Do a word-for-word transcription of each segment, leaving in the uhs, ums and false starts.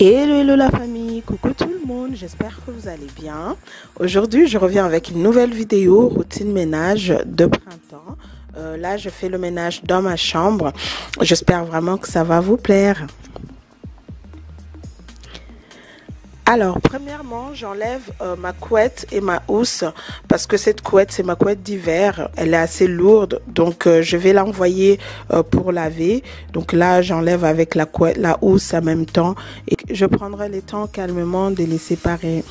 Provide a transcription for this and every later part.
Hello, hello la famille, coucou tout le monde, j'espère que vous allez bien. Aujourd'hui, je reviens avec une nouvelle vidéo, routine ménage de printemps. Euh, là, je fais le ménage dans ma chambre. J'espère vraiment que ça va vous plaire. Alors, premièrement, j'enlève euh, ma couette et ma housse parce que cette couette, c'est ma couette d'hiver. Elle est assez lourde, donc euh, je vais l'envoyer euh, pour laver. Donc là, j'enlève avec la couette, la housse en même temps et je prendrai le temps calmement de les séparer.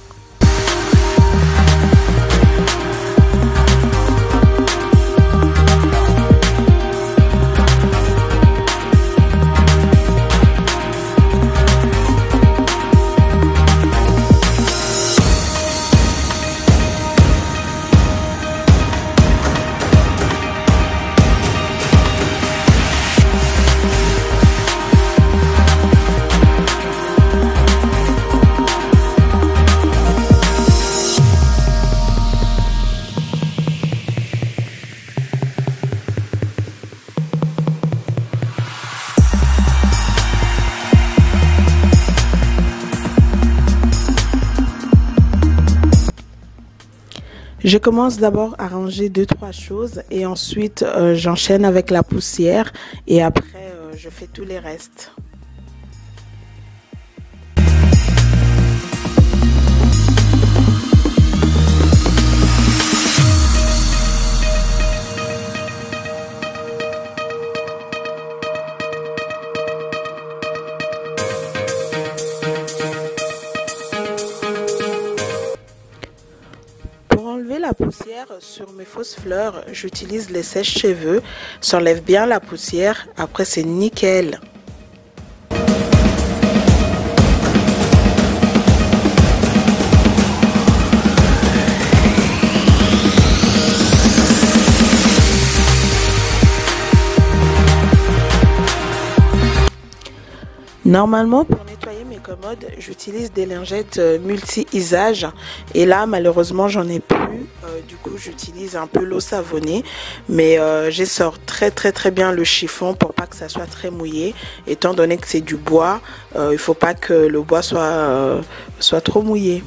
Je commence d'abord à ranger deux trois choses et ensuite euh, j'enchaîne avec la poussière et après euh, je fais tous les restes. La poussière sur mes fausses fleurs, j'utilise les sèche-cheveux, ça enlève bien la poussière, après c'est nickel. Normalement, pour nettoyer mes commodes, j'utilise des lingettes multi-usage et là, malheureusement, j'en ai plus. Euh, du coup, j'utilise un peu l'eau savonnée, mais euh, j'essore très très très bien le chiffon pour pas que ça soit très mouillé. Étant donné que c'est du bois, euh, il faut pas que le bois soit, euh, soit trop mouillé.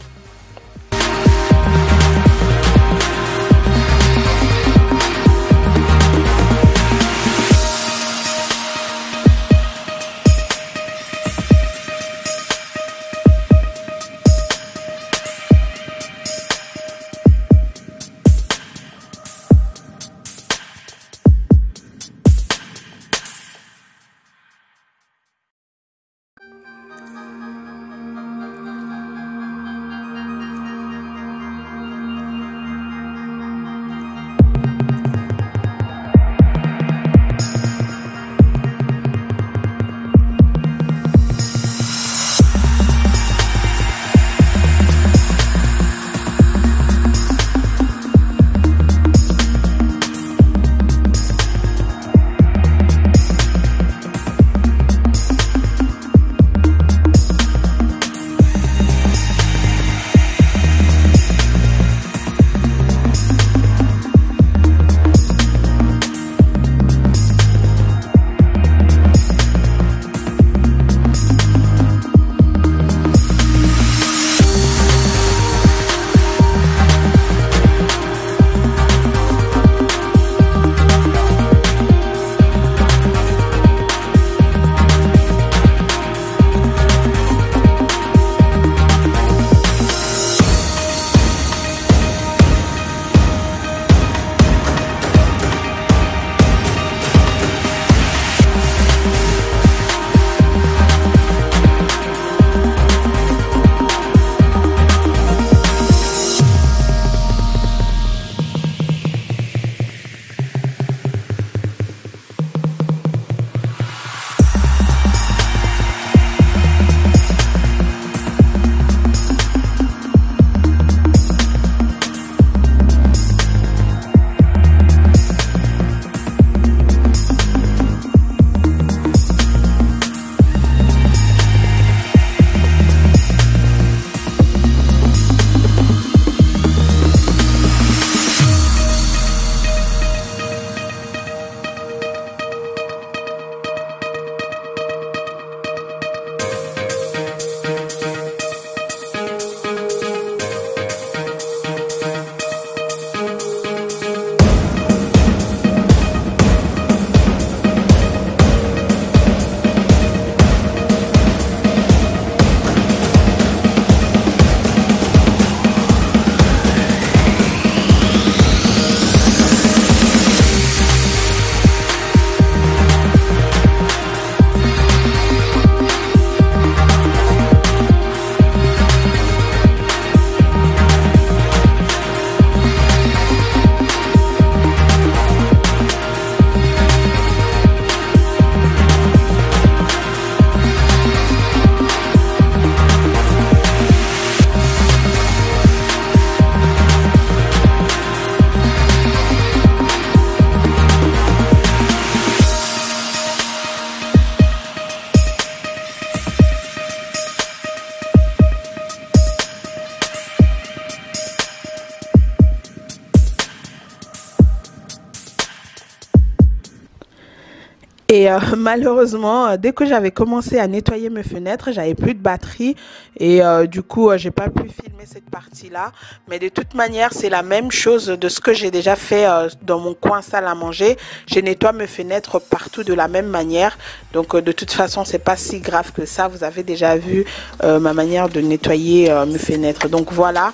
Et euh, malheureusement, dès que j'avais commencé à nettoyer mes fenêtres, j'avais plus de batterie et euh, du coup, euh, j'ai pas pu filmer cette partie-là. Mais de toute manière, c'est la même chose de ce que j'ai déjà fait euh, dans mon coin salle à manger. Je nettoie mes fenêtres partout de la même manière. Donc, euh, de toute façon, c'est pas si grave que ça. Vous avez déjà vu euh, ma manière de nettoyer euh, mes fenêtres. Donc voilà.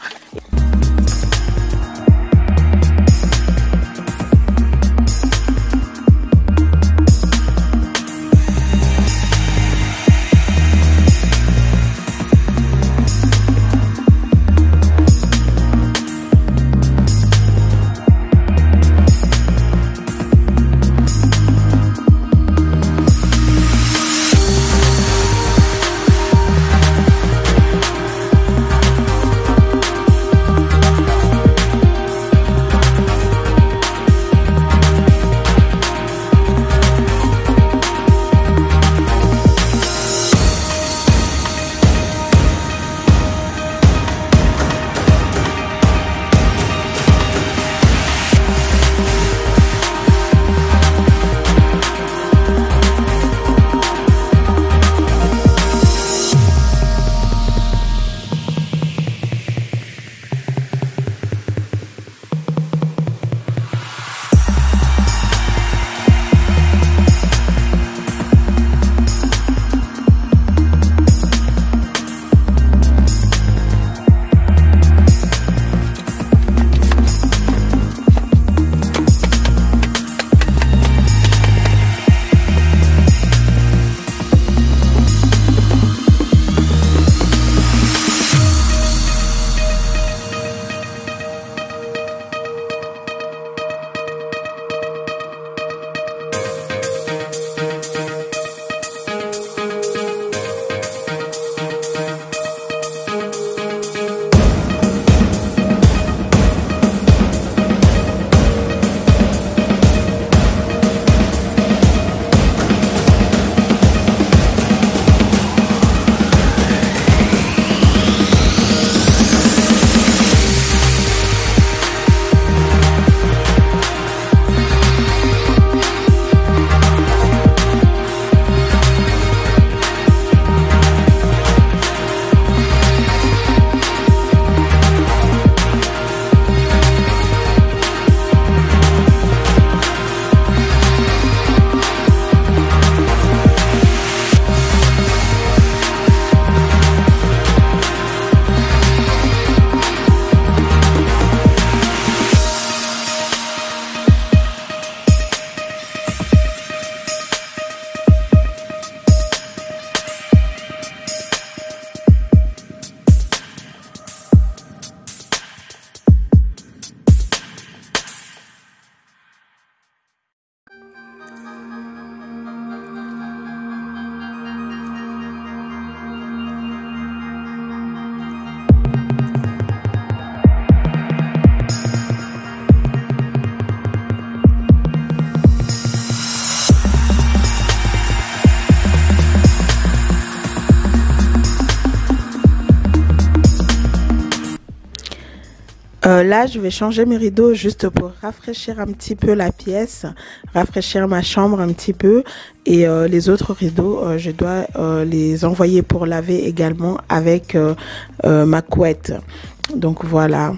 Euh, là, je vais changer mes rideaux juste pour rafraîchir un petit peu la pièce, rafraîchir ma chambre un petit peu. Et euh, les autres rideaux, euh, je dois euh, les envoyer pour laver également avec euh, euh, ma couette. Donc voilà.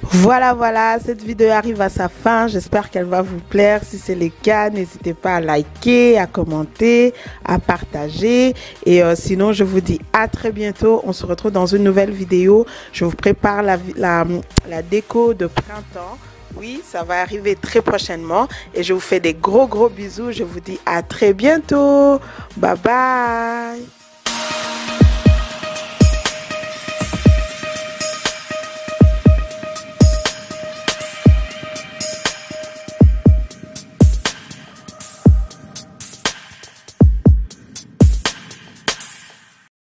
Voilà, voilà, cette vidéo arrive à sa fin. J'espère qu'elle va vous plaire. Si c'est le cas, n'hésitez pas à liker, à commenter, à partager. Et euh, sinon, je vous dis à très bientôt. On se retrouve dans une nouvelle vidéo. Je vous prépare la, la, la déco de printemps. Oui, ça va arriver très prochainement. Et je vous fais des gros, gros bisous. Je vous dis à très bientôt. Bye bye.